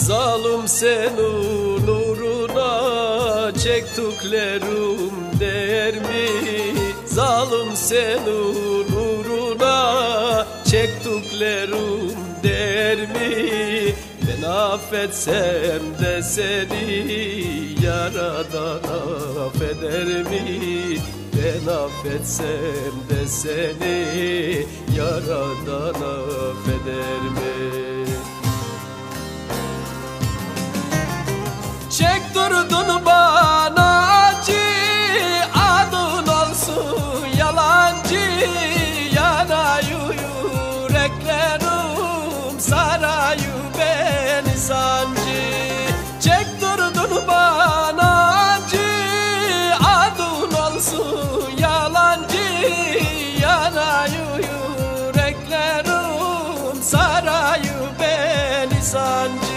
Zalim senin uğruna çektiklerim değer mi? Zalim senin uğruna çektiklerim değer mi? Ben affetsem de seni Yaradan affeder mi? Ben affetsem de seni Yaradan affeder mi? Çektirdin bana acı, adın olsun yalancı. Yanıyor yüreklerim, sarıyor beni sancı. Çektirdin bana acı, adın olsun yalancı. Yanıyor yüreklerim, sarıyor beni sancı.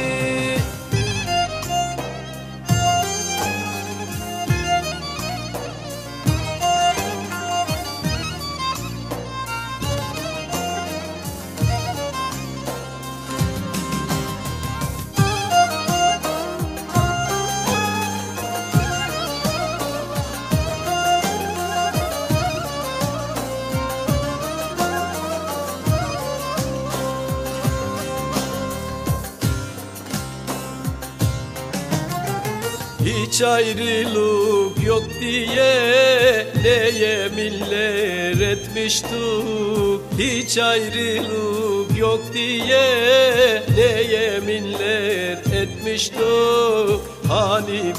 Hiç ayrılık yok diye ne yeminler etmiştik. Hiç ayrılık yok diye ne yeminler etmiştik. Hani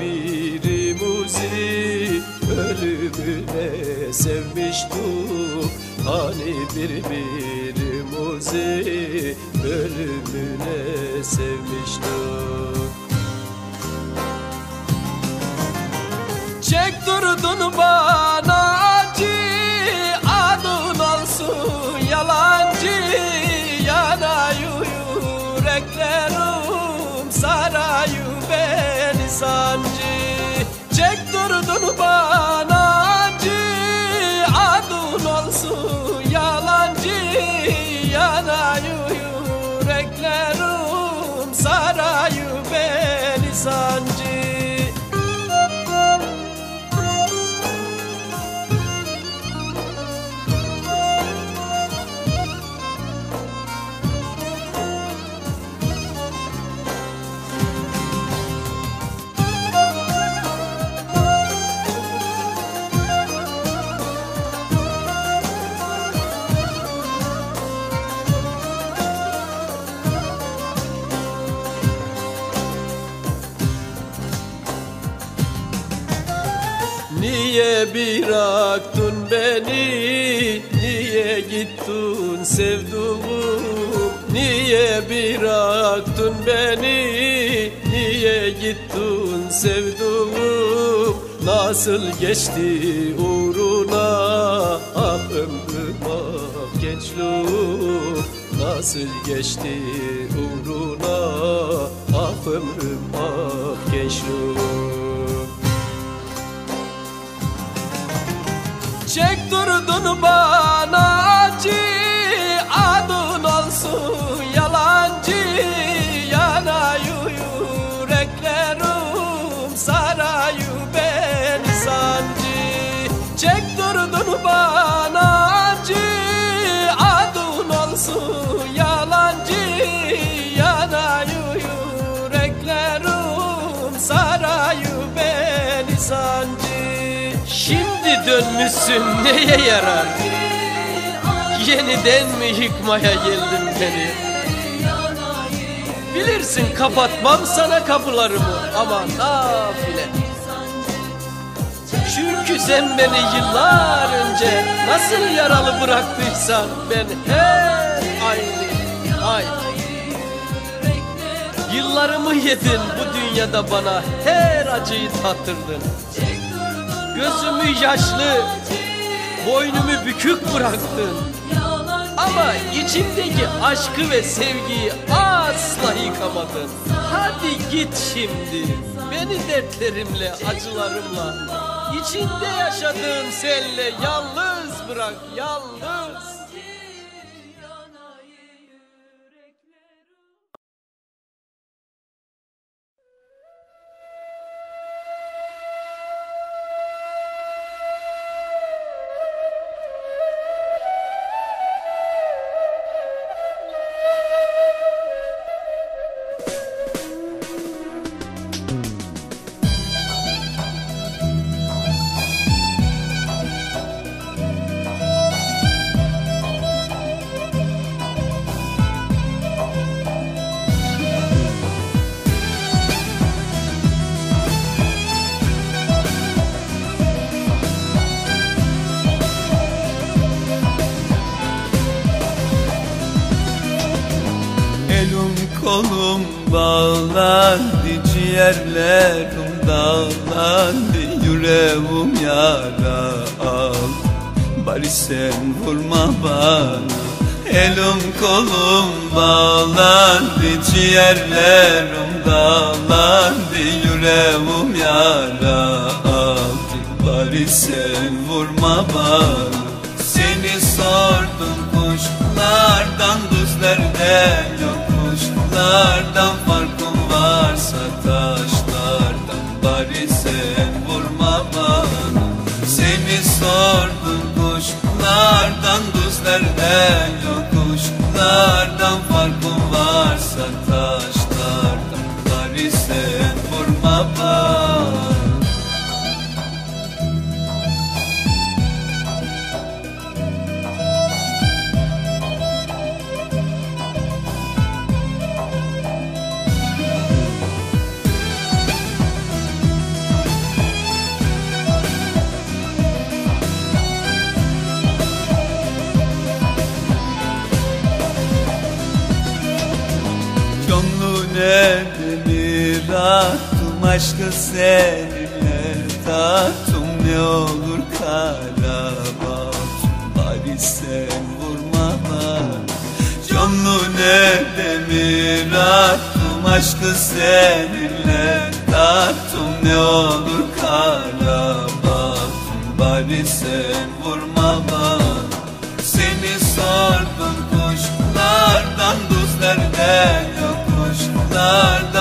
birbirimizi ölümüne sevmiştik. Hani birbirimizi ölümüne sevmiştik. Çektirdin bana acı, adın olsun yalancı. Yanıyor yüreklerim, sarıyor beni sancı. Çektirdin bana acı, adın olsun yalancı. Yanıyor yüreklerim, sarıyor beni sancı. Niye bıraktın beni, niye gittin sevduğum? Niye bıraktın beni, niye gittin sevduğum? Nasıl geçti uğruna ah ömrüm ah gençliğim? Nasıl geçti uğruna ah ömrüm ah gençliğim? Çektirdin bana acı, adın olsun yalancı. Yanıyor yüreklerim, sarıyor beni sancı. Çektirdin bana acı, adın olsun yalancı. Yanıyor yüreklerim, sarıyor beni sancı. Şimdi dönmüşsün neye yarar? Yeniden mi yıkmaya geldin beni? Bilirsin kapatmam sana kapılarımı ama nafile. Çünkü sen beni yıllar önce nasıl yaralı bıraktıysan ben hep aynı. Yıllarımı yedin bu dünyada, bana her acıyı tattırdın. Gözümü yaşlı, boynumu bükük bıraktın. Ama içimdeki aşkı ve sevgiyi asla yıkamadın. Hadi git şimdi, beni dertlerimle, acılarımla, içinde yaşadığım senle yalnız bırak, yalnız. kolum bağlandı, ciğerlerim dağlandı, yüreğim yara al. Bari sen vurma bana. Elim kolum bağlandı, ciğerlerim dağlandı, yüreğim yara aldı. Bari sen vurma bana. Seni sordum kuşlardan, düzlerden yok kuşlardan, farkım varsa taşlardan. Bari sen vurma bana. Seni sordum kuşlardan, düzlerden yok kuşlardan, farkım varsa taşlardan. Bari sen vurma bana. Nedeni rahatım, aşkı seninle tattım, ne olur kara baktım. Bari sen vurma bana. Canlı nedeni rahatım, aşkı seninle tattım, ne olur kara baktım. Bari sen vurma bana. Seni sordum kuşlardan, düzlerden yok kuşlardan,